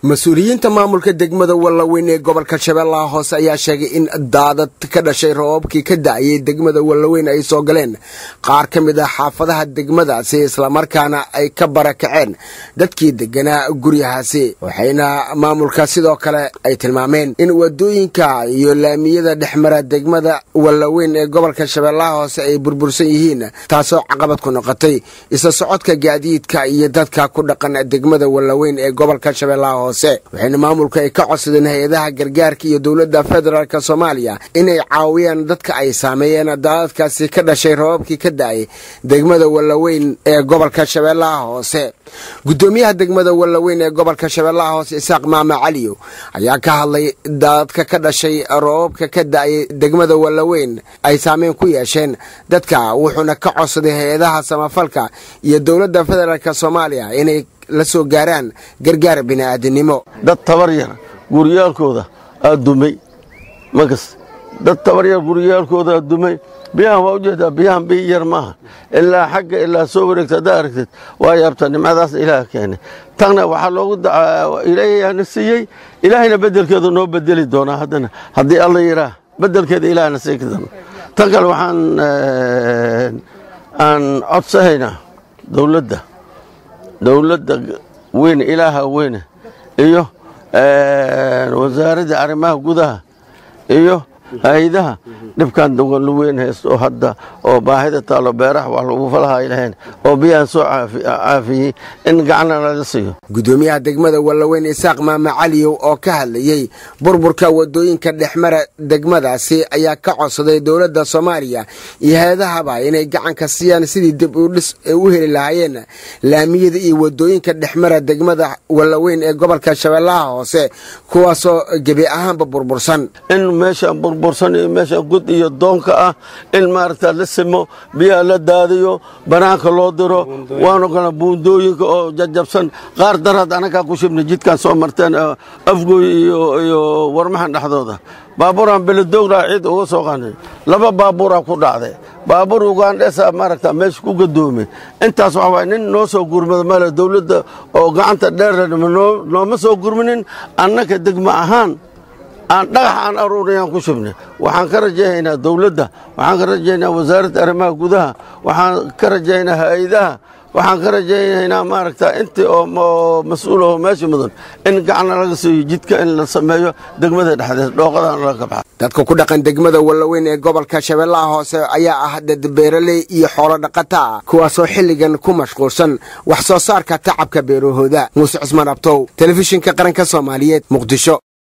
mas-uuliyiinta maamulka degmada Wallaweyn ee gobolka Shabeellaha Hoose ayaa sheegay in daadad ka dhashay roobkii ka da'ay degmada Wallaweyn ay soo galeen qaar ka mid ah xaafadaha degmadaasi isla markaana ay ka barakaceen dadkii deganaa guryahaasi waxayna maamulka sidoo kale ay tilmaameen in wadooyinka iyo laamiyada dhexmara degmada Wallaweyn ee gobolka Shabeellaha Hoose ay burbursan yihiin taasoo caqabad ku noqotay isla socodka gaadiidka iyo dadka ku dhaqan degmada Wallaweyn ee gobolka Shabeellaha waxayna maamulka ay ka codsadeen hay'adaha gargaarka iyo dawladda federaalka Soomaaliya inay caawiyaan dadka ay saameeyeen daadadkaasi ka dhashay roobkii ka da'ay degmada Wallaweyn ee gobolka Shabeellaha Hoose gudoomiyaha degmada Wallaweyn ee gobolka Shabeellaha Hoose Isaaq Maama Caliyo ayaa ka hadlay daadadka ka dhashay roobka ka da'ay degmada Wallaweyn ay saameyn ku yeesheen dadka wuxuuna ka codsaday hay'adaha samafalka iyo dawladda federaalka Soomaaliya inay la soo gaaraan gargaar bini'aadanimo dad tabar yar guriyaalkooda dumay magas dad tabar yar guriyaalkooda dumay biyaha waa u jeedaa biyahan biyo yar maaha ilaa xagga ilaa soo wareegta haddaa aragtid waa yaabta nimcadaasna ilaah keenay tagna waxaa loogu dacaa ilaahayaana siiyey ilaahayna beddelkeedu noo bedeli doonaa haddana haddii alla yiraa beddelkeeda ilaahna sii doona tan kale waxaan aan codsahaynaa dawladda weyn ilaaha weyne iyo wasaaradda arrimaha gudaha iyo hay'adaha dhibkan Wallaweyn haysto hadda oo baahida taalo beeraha wax lagu falaha ilaaheen oo biyaha soo caafiyay in gacana laga siiyo gudoomiyaha degmada Wallaweyn Isaaq Maama Caliyo oo ka hadlayay burburka wadooyinka dhexmara degmadaasi ayaa ka codsaday dawladda Soomaaliya iyo hay'adaha inay gacan ka siiyaan sidii dib u dhis u heli lahaayeen laamiyada iyo wadooyinka dhexmara degmada Wallaweyn ee gobolka Shabeellaha Hoose kuwaasoo gabi ahaanba burbursan in meesha burbursan meesha gud iyo doonka ah in maarta la simo biyo la daadiyo banaanka loo diro waana kana buundooyinka oo jajabsan qaar darad anaga ku shibnay jidkan soo marteen afgooy iyo warmahan dhaxdooda baaburan beledowga cid uga soo qaanay laba baabura ku dhacday baabur Ugandesa maarta meesha ku gadoomay intaas waxa way nin noo soo gurmada meel dawladda oo gacanta dheer nooma soo gurminin annaka degma ahaan aan dhagax aan aruuriyaan ku shubnay waxaan ka rajaynaynaa dawladda waxaan ka rajaynaynaa wasaaradda arrimaha gudaha waxaan ka rajaynaynaa hay'adaha waxaan ka rajaynaynaa maaragta intii oo mas'uul oo meesha mudan in gacan laga siiyo jidka in la sameeyo degmada dhexdeeda dhooqadan laga baxo dadka ku dhaqan degmada Wallaweyn ee gobolka Shabeellaha Hoose ayaa ah dad beeraley iyo xoolo dhaqata kuwaas oo xilligan ku mashquulsan wax soo saarka tacabka beerahooda Muuse Cismaan Abtow telefishinka qaranka Soomaaliyeed Muqdisho.